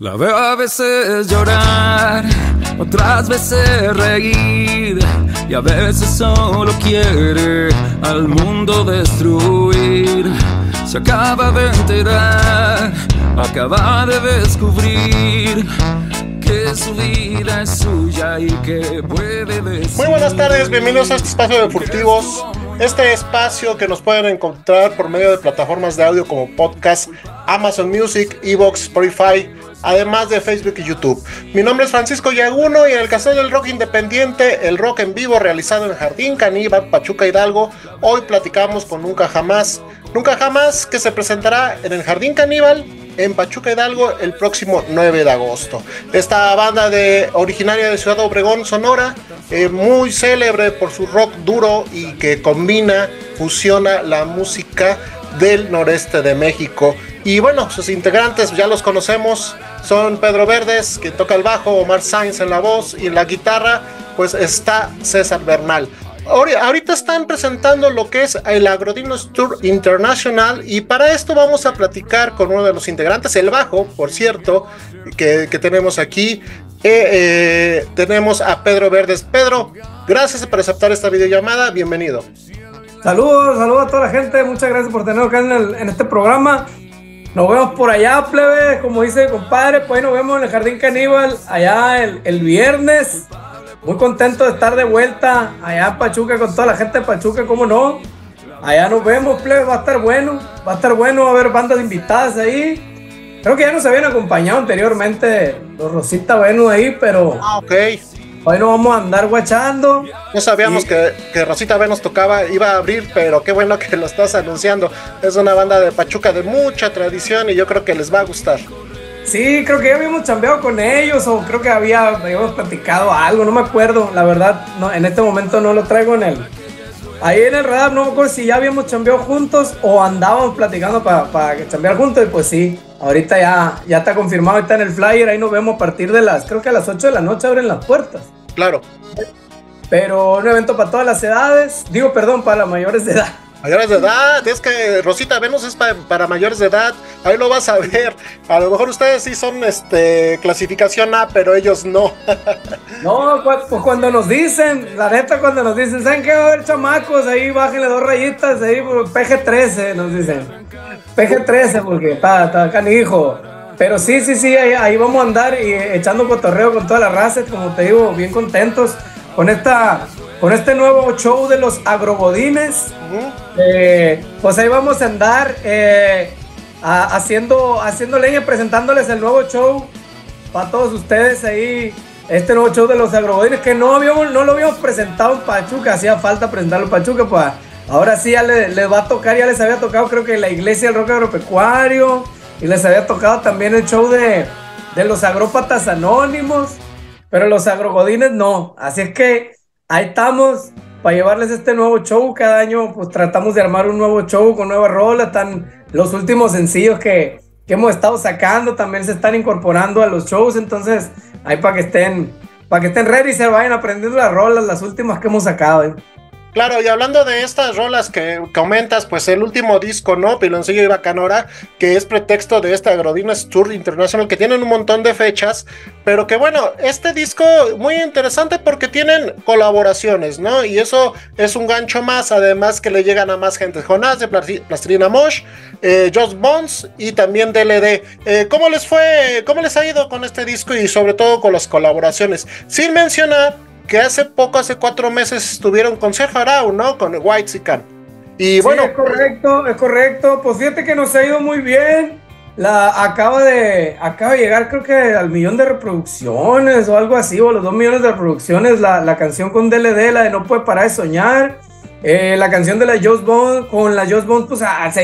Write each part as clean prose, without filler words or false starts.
La veo a veces llorar, otras veces reír, y a veces solo quiere al mundo destruir. Se acaba de enterar, acaba de descubrir que su vida es suya y que puede decir. Muy buenas tardes, bienvenidos a este espacio de Furtivos. Este espacio que nos pueden encontrar por medio de plataformas de audio como podcast, Amazon Music, Evox, Spotify, además de Facebook y YouTube. Mi nombre es Francisco Yaguno y en el Castillo del Rock Independiente, el rock en vivo realizado en Jardín Caníbal, Pachuca Hidalgo, hoy platicamos con Nunca Jamás, que se presentará en el Jardín Caníbal en Pachuca Hidalgo el próximo 9 de agosto. Esta banda originaria de Ciudad Obregón, Sonora, muy célebre por su rock duro y que fusiona la música del noreste de México. Y bueno, sus integrantes ya los conocemos, son Pedro Verdes, que toca el bajo, Omar Sainz en la voz, y en la guitarra pues está César Bernal. Ahorita están presentando lo que es el Agrodinos Tour International, y para esto vamos a platicar con uno de los integrantes, el bajo, por cierto, que tenemos aquí. Tenemos a Pedro Verdes. Pedro, gracias por aceptar esta videollamada, bienvenido. Saludos a toda la gente, muchas gracias por tenernos acá en este programa. Nos vemos por allá, plebe, como dice mi compadre, pues ahí nos vemos en el Jardín Caníbal, allá el viernes. Muy contento de estar de vuelta allá en Pachuca con toda la gente de Pachuca, cómo no. Allá nos vemos, plebe, va a estar bueno, va a haber bandas invitadas ahí. Creo que ya nos habían acompañado anteriormente los Rosita Venus ahí, pero ok. Hoy nos vamos a andar guachando. No sabíamos que Rosita Venus iba a abrir, pero qué bueno que lo estás anunciando. Es una banda de Pachuca de mucha tradición y yo creo que les va a gustar. Sí, creo que ya habíamos chambeado con ellos, o creo que habíamos platicado algo, no me acuerdo, la verdad, no, en este momento no lo traigo ahí en el radar, no me acuerdo si ya habíamos chambeado juntos o andábamos platicando para chambear juntos, y pues sí, ahorita ya está confirmado, está en el flyer, ahí nos vemos a partir de creo que a las 8 de la noche abren las puertas. Claro. Pero un evento para todas las edades, para las mayores de edad. Mayores de edad, es que Rosita Venus es para mayores de edad, ahí lo vas a ver. A lo mejor ustedes sí son clasificación A, pero ellos no. No, pues cuando nos dicen, la neta, ¿saben qué va a haber, chamacos? Ahí bájenle 2 rayitas, ahí PG-13, nos dicen. PG-13, porque está canijo. Pero sí, ahí vamos a andar y echando cotorreo con toda la raza, como te digo, bien contentos con este nuevo show de los Agrogodines. Pues ahí vamos a andar haciendo leña, presentándoles el nuevo show para todos ustedes ahí, este nuevo show de los Agrogodines, que no lo habíamos presentado en Pachuca, hacía falta presentarlo en Pachuca, pues ahora sí ya les va a tocar, ya les había tocado creo que la Iglesia del Rock Agropecuario, y les había tocado también el show de los Agrópatas Anónimos, pero los Agrogodines no, así es que ahí estamos para llevarles este nuevo show. Cada año pues tratamos de armar un nuevo show con nuevas rolas. Están los últimos sencillos que hemos estado sacando, también se están incorporando a los shows, entonces ahí para que estén ready y se vayan aprendiendo las rolas, las últimas que hemos sacado. Claro, y hablando de estas rolas que comentas, pues el último disco, ¿no? Piloncillo y Bacanora, que es pretexto de este Agrodinos Tour International, que tienen un montón de fechas, pero que bueno, este disco muy interesante porque tienen colaboraciones, ¿no? Y eso es un gancho más, además que le llegan a más gente. Jonás de Plastilina Mosh, Just Bones y también DLD. ¿Cómo les fue? ¿Cómo les ha ido con este disco y sobre todo con las colaboraciones? Sin mencionar que hace 4 meses estuvieron con Sergio Arau, ¿no? Con Whitezican. Y bueno, es correcto. Pues fíjate que nos ha ido muy bien. Acaba de llegar, creo que al 1 millón de reproducciones o algo así, o los 2 millones de reproducciones, la canción con DLD, la de No Puede Parar de Soñar. La canción de la Just Bones, con la Just Bones, pues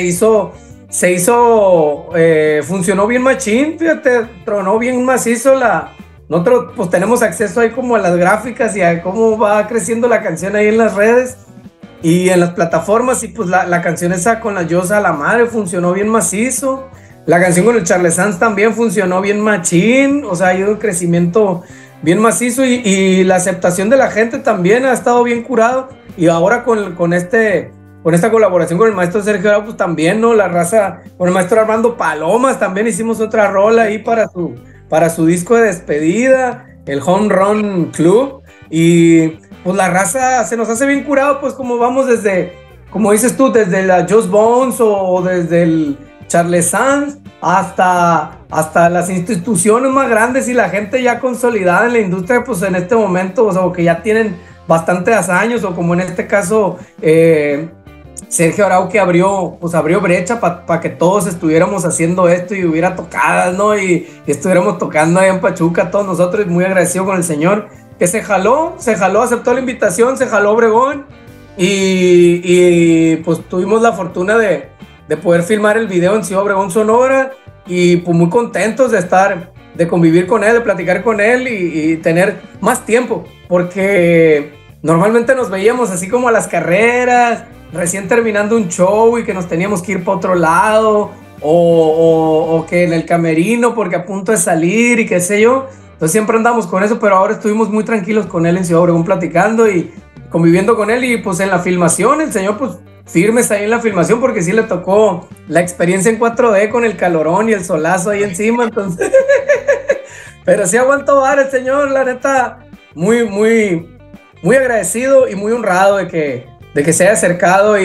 se hizo, funcionó bien machín, fíjate, tronó bien macizo nosotros pues tenemos acceso ahí como a las gráficas y a cómo va creciendo la canción ahí en las redes y en las plataformas, y pues la canción esa con la Just a la madre funcionó bien macizo. La canción con el Charles Sanz también funcionó bien machín, o sea, ha ido un crecimiento bien macizo y la aceptación de la gente también ha estado bien curado. Y ahora con esta colaboración con el maestro Sergio Arau, pues también, ¿no? La raza, con el maestro Armando Palomas también hicimos otra rola ahí para para su disco de despedida, el Home Run Club, y pues la raza se nos hace bien curado, pues como vamos desde, como dices tú, desde la Just Bones o desde el Charles Sands hasta las instituciones más grandes y la gente ya consolidada en la industria, pues en este momento, o sea, que ya tienen bastantes años, o como en este caso Sergio Arau, que abrió brecha para que todos estuviéramos haciendo esto y hubiera tocadas, ¿no? Y estuviéramos tocando ahí en Pachuca, todos nosotros, muy agradecido con el señor, que se jaló, aceptó la invitación, se jaló Obregón, y pues tuvimos la fortuna de poder filmar el video en Ciudad Obregón, Sonora, y pues muy contentos de convivir con él, de platicar con él y tener más tiempo, porque normalmente nos veíamos así como a las carreras, recién terminando un show y que nos teníamos que ir para otro lado, o que en el camerino porque a punto de salir y qué sé yo. Entonces siempre andamos con eso, pero ahora estuvimos muy tranquilos con él en Ciudad Obregón platicando y conviviendo con él, y pues en la filmación, el señor pues firmes ahí en la filmación, porque sí le tocó la experiencia en 4D con el calorón y el solazo ahí encima, entonces pero sí aguantó vara el señor, la neta, muy, muy, muy agradecido y muy honrado de que se haya acercado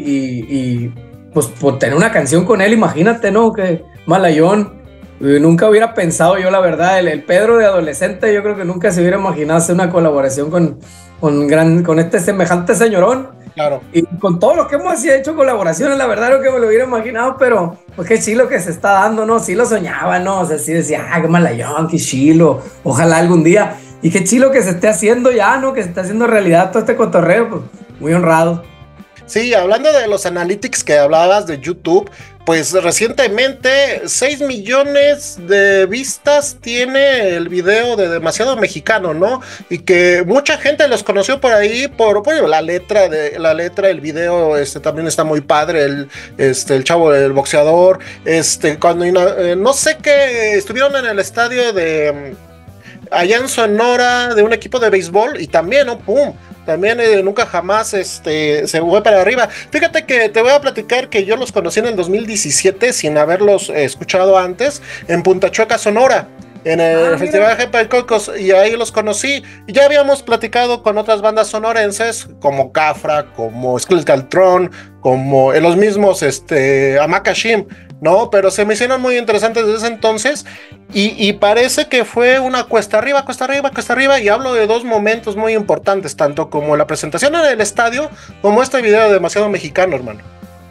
y pues por tener una canción con él, imagínate, ¿no? Que malayón. Nunca hubiera pensado yo, la verdad, el Pedro de adolescente, yo creo que nunca se hubiera imaginado hacer una colaboración con este semejante señorón. Claro. Y con todo lo que hemos hecho colaboraciones, la verdad no que me lo hubiera imaginado, pero pues qué chilo que se está dando, ¿no? Sí lo soñaba, ¿no? O sea, sí decía, qué malayón, qué chilo, ojalá algún día. Y qué chilo que se esté haciendo ya, ¿no? Que se esté haciendo realidad todo este cotorreo, pues muy honrado. Sí, hablando de los analytics que hablabas de YouTube, pues recientemente 6 millones de vistas tiene el video de Demasiado Mexicano, ¿no? Y que mucha gente los conoció por ahí por la letra, el video también está muy padre, el chavo, el boxeador, cuando no sé qué, estuvieron en el estadio de allá en Sonora de un equipo de béisbol y también, ¿no? ¡Pum! También nunca jamás se fue para arriba. Fíjate que te voy a platicar que yo los conocí en el 2017 sin haberlos escuchado antes en Punta Chueca, Sonora, en el Festival de Jepa de Cocos, y ahí los conocí. Y ya habíamos platicado con otras bandas sonorenses como Cafra, como Skeletal Throne, como los mismos Amakashim, ¿no? Pero se me hicieron muy interesantes desde ese entonces y parece que fue una cuesta arriba, y hablo de dos momentos muy importantes, tanto como la presentación en el estadio como este video de Demasiado Mexicano, hermano.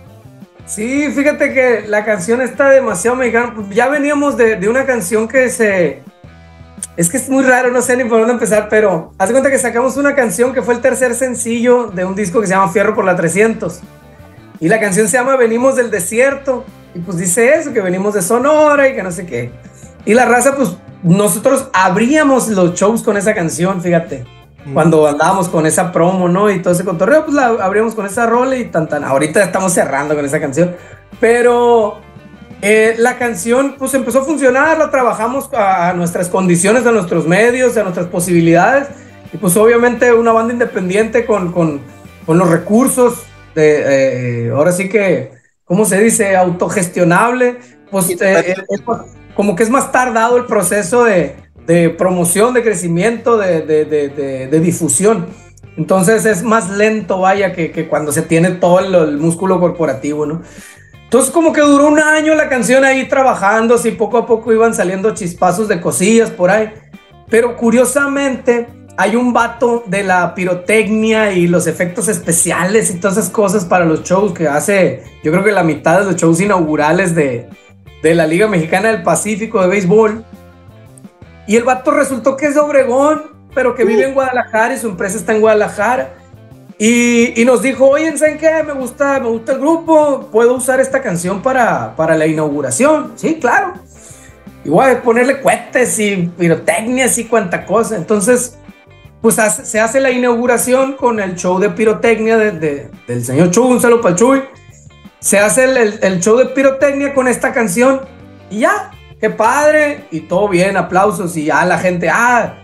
Sí, fíjate que la canción está Demasiado Mexicano. Ya veníamos de una canción que es que es muy raro, no sé ni por dónde empezar, pero haz de cuenta que sacamos una canción que fue el tercer sencillo de un disco que se llama Fierro por la 300, y la canción se llama Venimos del Desierto, y pues dice eso, que venimos de Sonora y que no sé qué. Y la raza, pues nosotros abríamos los shows con esa canción, fíjate. Cuando andábamos con esa promo, ¿no? Y todo ese cotorreo, pues la abríamos con esa rola y tan. Ahorita estamos cerrando con esa canción. Pero la canción, pues empezó a funcionar, la trabajamos a nuestras condiciones, a nuestros medios, a nuestras posibilidades. Y pues obviamente una banda independiente con los recursos ahora sí que, ¿cómo se dice? Autogestionable, pues como que es más tardado el proceso de promoción, de crecimiento, de difusión. Entonces es más lento, vaya, que cuando se tiene todo el músculo corporativo, ¿no? Entonces como que duró un año la canción ahí trabajando, así poco a poco iban saliendo chispazos de cosillas por ahí. Pero curiosamente hay un vato de la pirotecnia y los efectos especiales y todas esas cosas para los shows que hace, yo creo que la mitad de los shows inaugurales de la Liga Mexicana del Pacífico de béisbol. Y el vato resultó que es de Obregón, pero que vive en Guadalajara y su empresa está en Guadalajara. Y nos dijo, oye, ¿saben qué? Me gusta el grupo, ¿puedo usar esta canción para la inauguración? Sí, claro. Y voy a ponerle cohetes y pirotecnias y cuanta cosa. Entonces, pues se hace la inauguración con el show de pirotecnia del señor Chuy, un saludo para el Chuy. Se hace el show de pirotecnia con esta canción y ya, qué padre, y todo bien, aplausos, y ya la gente,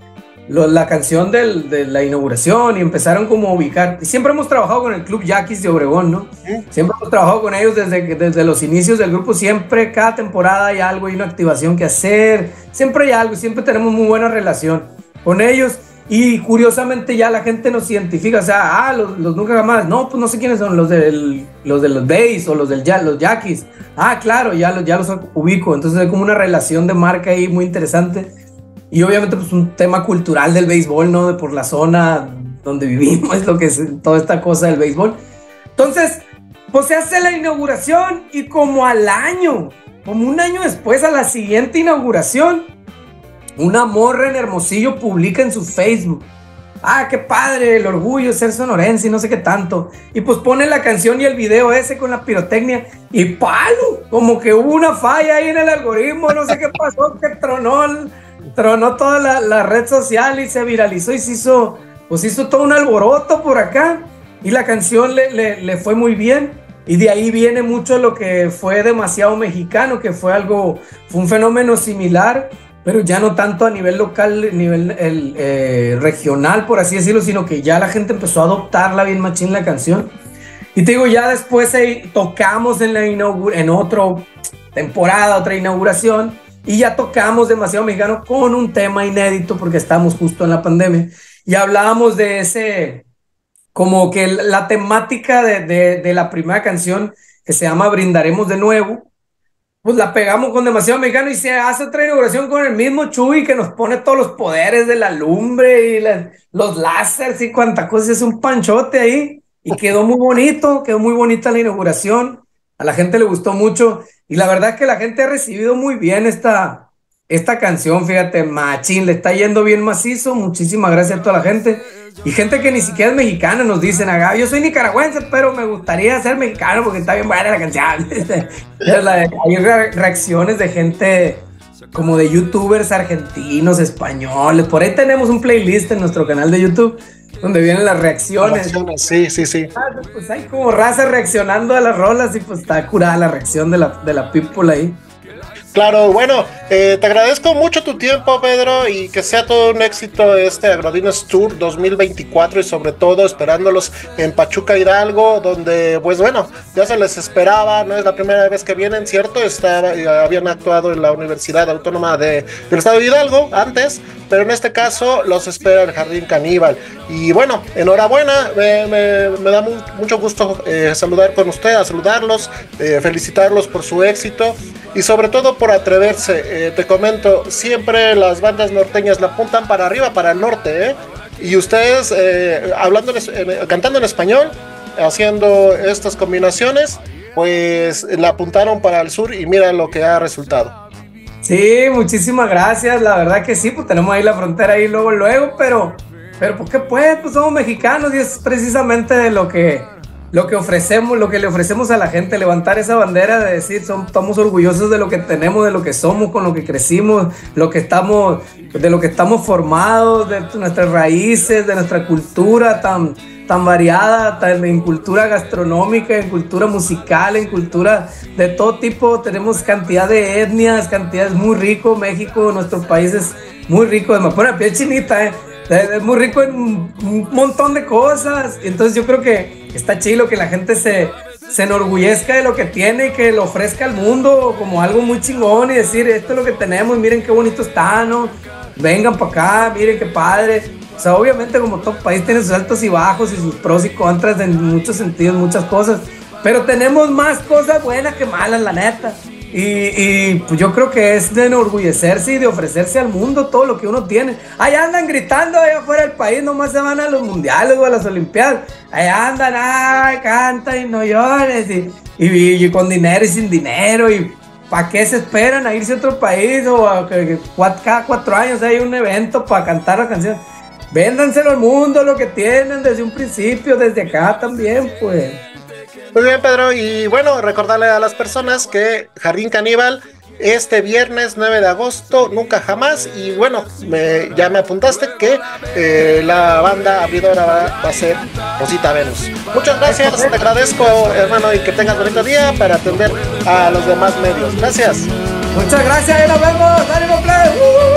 la canción de la inauguración y empezaron como a ubicar. Y siempre hemos trabajado con el Club Yaquis de Obregón, ¿no? Siempre hemos trabajado con ellos desde los inicios del grupo. Siempre, cada temporada hay algo, hay una activación que hacer. Siempre hay algo, siempre tenemos muy buena relación con ellos. Y curiosamente ya la gente nos identifica, o sea, los Nunca Jamás, no, pues no sé quiénes son, los de los Bass o los Yaquis. Claro, ya los ubico. Entonces hay como una relación de marca ahí muy interesante. Y obviamente pues un tema cultural del béisbol, ¿no? De por la zona donde vivimos, es lo que es toda esta cosa del béisbol. Entonces, pues se hace la inauguración y como un año después, a la siguiente inauguración, una morra en Hermosillo publica en su Facebook: qué padre, el orgullo de ser sonorense y no sé qué tanto. Y pues pone la canción y el video ese con la pirotecnia y ¡palo! Como que hubo una falla ahí en el algoritmo, no sé qué pasó, que tronó toda la red social y se viralizó y se hizo todo un alboroto por acá. Y la canción le fue muy bien. Y de ahí viene mucho lo que fue Demasiado Mexicano, que fue un fenómeno similar, pero ya no tanto a nivel local, nivel regional, por así decirlo, sino que ya la gente empezó a adoptarla bien machín la canción. Y te digo, ya después tocamos en otra temporada, otra inauguración, y ya tocamos Demasiado Mexicano con un tema inédito porque estábamos justo en la pandemia. Y hablábamos de ese, como que la temática de la primera canción, que se llama Brindaremos de Nuevo, pues la pegamos con Demasiado Mexicano y se hace otra inauguración con el mismo Chuy que nos pone todos los poderes de la lumbre y los láseres y cuánta cosa, es un panchote ahí y quedó muy bonita la inauguración, a la gente le gustó mucho y la verdad es que la gente ha recibido muy bien esta canción, fíjate, machín, le está yendo bien macizo, muchísimas gracias a toda la gente. Y gente que ni siquiera es mexicana nos dicen: yo soy nicaragüense, pero me gustaría ser mexicano porque está bien buena la canción. Hay reacciones de gente como de youtubers argentinos, españoles. Por ahí tenemos un playlist en nuestro canal de YouTube donde vienen las reacciones. Sí. Pues hay como raza reaccionando a las rolas y pues está curada la reacción de la people ahí. Claro, bueno, te agradezco mucho tu tiempo, Pedro, y que sea todo un éxito este Agrodines Tour 2024 y sobre todo esperándolos en Pachuca, Hidalgo, donde pues bueno, ya se les esperaba, no es la primera vez que vienen, ¿cierto? Habían actuado en la Universidad Autónoma del Estado de Hidalgo antes, pero en este caso los espera el Jardín Caníbal. Y bueno, enhorabuena, me da mucho gusto saludarlos, felicitarlos por su éxito y sobre todo por atreverse. Te comento, siempre las bandas norteñas la apuntan para arriba, para el norte, y ustedes cantando en español, haciendo estas combinaciones, pues la apuntaron para el sur y mira lo que ha resultado. Sí, muchísimas gracias, la verdad que sí, pues tenemos ahí la frontera ahí luego, pero ¿por qué pues somos mexicanos y es precisamente de lo que ofrecemos, lo que le ofrecemos a la gente, levantar esa bandera de decir estamos orgullosos de lo que tenemos, de lo que somos, con lo que crecimos, de lo que estamos formados, de nuestras raíces, de nuestra cultura tan variada, en cultura gastronómica, en cultura musical, en cultura de todo tipo. Tenemos cantidad de etnias, cantidades muy rico. México, nuestro país es muy rico, me pone la piel chinita, es muy rico en un montón de cosas. Entonces yo creo que está chido que la gente se enorgullezca de lo que tiene y que lo ofrezca al mundo como algo muy chingón y decir: esto es lo que tenemos, miren qué bonito está, ¿no? Vengan para acá, miren qué padre. O sea, obviamente como todo país tiene sus altos y bajos y sus pros y contras en muchos sentidos, muchas cosas, pero tenemos más cosas buenas que malas, la neta. Y pues yo creo que es de enorgullecerse y de ofrecerse al mundo todo lo que uno tiene. Allá andan gritando allá afuera del país, nomás se van a los mundiales o a las olimpiadas. Allá andan, canta y no llores, y con dinero y sin dinero, y ¿para qué se esperan a irse a otro país o cada 4 años hay un evento para cantar la canción? Véndanselo al mundo lo que tienen desde un principio, desde acá también, pues. Muy bien, Pedro, y bueno, recordarle a las personas que Jardín Caníbal este viernes 9 de agosto, Nunca Jamás, y bueno, ya me apuntaste que la banda abridora va a ser Rosita Venus. Muchas gracias, te agradezco, hermano, y que tengas bonito día para atender a los demás medios. Gracias. Muchas gracias, y nos vemos. ¡Ánimo, play!